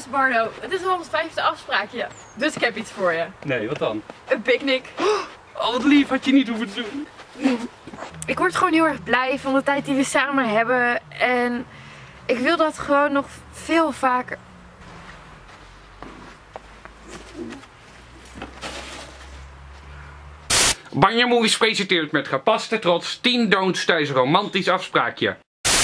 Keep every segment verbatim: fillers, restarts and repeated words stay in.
Dus Bardo, het is al ons vijfde afspraakje. Dus ik heb iets voor je. Nee, wat dan? Een picknick. Oh, wat lief, had je niet hoeven te doen. Ik word gewoon heel erg blij van de tijd die we samen hebben. En ik wil dat gewoon nog veel vaker. Banja Movies presenteert met gepaste trots tien don'ts tijdens een romantisch afspraakje.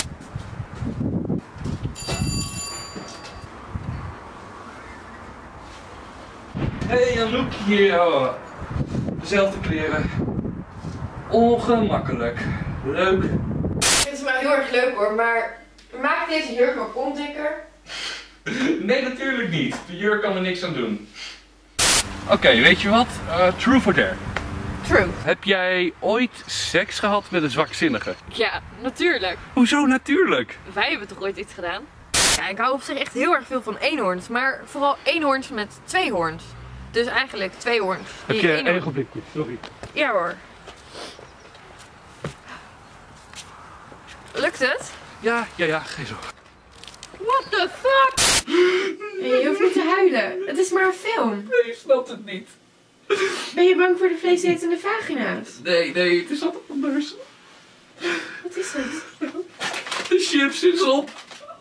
Hey, Anouk hier. Oh. Dezelfde kleren. Ongemakkelijk. Leuk. Ik vind het wel heel erg leuk hoor, maar maak deze jurk maar kont dikker. Nee, natuurlijk niet. De jurk kan er niks aan doen. Oké, okay, weet je wat? Uh, true for dare. True. Heb jij ooit seks gehad met een zwakzinnige? Ja, natuurlijk. Hoezo natuurlijk? Wij hebben toch ooit iets gedaan? Ja, ik hou op zich echt heel erg veel van eenhoorns, maar vooral eenhoorns met twee hoorns. Dus eigenlijk twee hoorns. Heb je een ogenblikje? Sorry. Ja hoor. Lukt het? Ja, ja, ja, geen zorgen. What the fuck? Hey, je hoeft niet te huilen. Het is maar een film. Nee, je snapt het niet. Ben je bang voor de vleesetende vagina's? Nee, nee, het is altijd anders. Wat is het? De chips is op.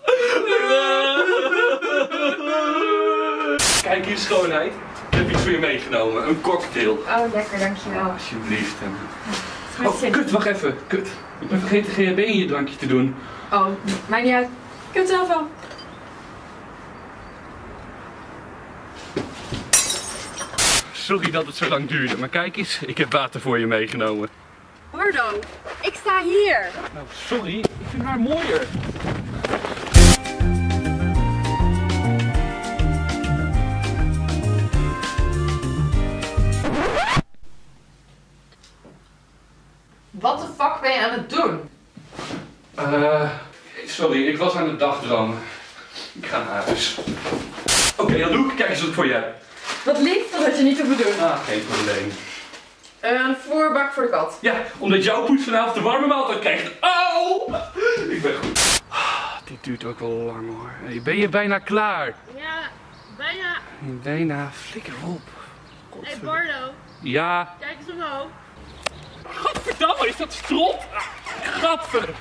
Kijk hier, schoonheid. Ik heb iets voor je meegenomen. Een cocktail. Oh, lekker, dankjewel. Alsjeblieft. Ja, Oh, kut, wacht even. Kut. Ik ben vergeten G H B in je drankje te doen. Oh, maakt niet uit. Ik heb het zelf al. Sorry dat het zo lang duurde, maar kijk eens, ik heb water voor je meegenomen. Bardo, ik sta hier. Nou, sorry, ik vind haar mooier. Wat de fuck ben je aan het doen? Uh, sorry, ik was aan het dagdromen. Ik ga naar huis. Oké, okay, dan doe ik. Kijk eens wat ik voor je heb. Wat lief, dat had je niet hoeven doen. Ah, geen probleem. Een voerbak voor de kat. Ja, omdat jouw poes vanavond de warme maaltijd krijgt. Oh! Ik ben goed. Ah, dit duurt ook wel lang hoor. Hey, ben je bijna klaar? Ja, bijna. Bijna. Flikker op. Hé hey Bardo, Ja. kijk eens omhoog. Godverdamme, is dat stront? Gadverdamme.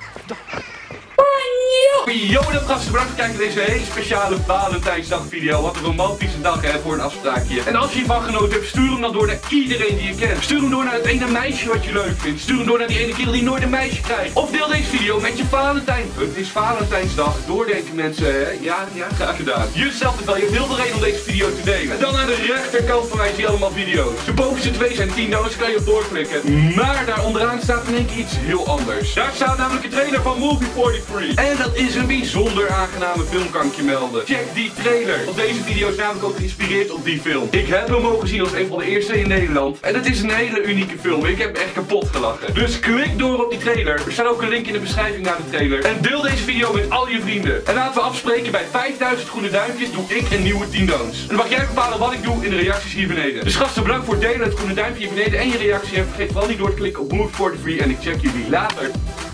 Yo, dat gasten, bedankt voor het kijken naar deze hele speciale Valentijnsdag video. Wat een romantische dag hè, voor een afspraakje. En als je hiervan genoten hebt, stuur hem dan door naar iedereen die je kent. Stuur hem door naar het ene meisje wat je leuk vindt. Stuur hem door naar die ene kerel die nooit een meisje krijgt. Of deel deze video met je Valentijn. Het is Valentijnsdag. Doordenken mensen, hè? Ja, ja, graag gedaan. Jezelf het wel, je hebt heel veel reden om deze video te delen. En dan aan de rechterkant van mij zie je allemaal video's. De bovenste twee zijn tien dollars, kan je op doorklikken. Maar daar onderaan staat in één keer iets heel anders. Daar staat namelijk een trailer van Movie drieënveertig. En dat is een bijzonder aangename film, kan ik je melden. Check die trailer. Want deze video is namelijk ook geïnspireerd op die film. Ik heb hem mogen zien als een van de eerste in Nederland. En het is een hele unieke film. Ik heb echt kapot gelachen. Dus klik door op die trailer. Er staat ook een link in de beschrijving naar de trailer. En deel deze video met al je vrienden. En laten we afspreken, bij vijfduizend groene duimpjes doe ik een nieuwe tien don'ts. En dan mag jij bepalen wat ik doe in de reacties hier beneden. Dus gasten, bedankt voor het delen, het groene duimpje hier beneden en je reactie. En vergeet vooral niet door te klikken op Movie drieënveertig en ik check jullie later.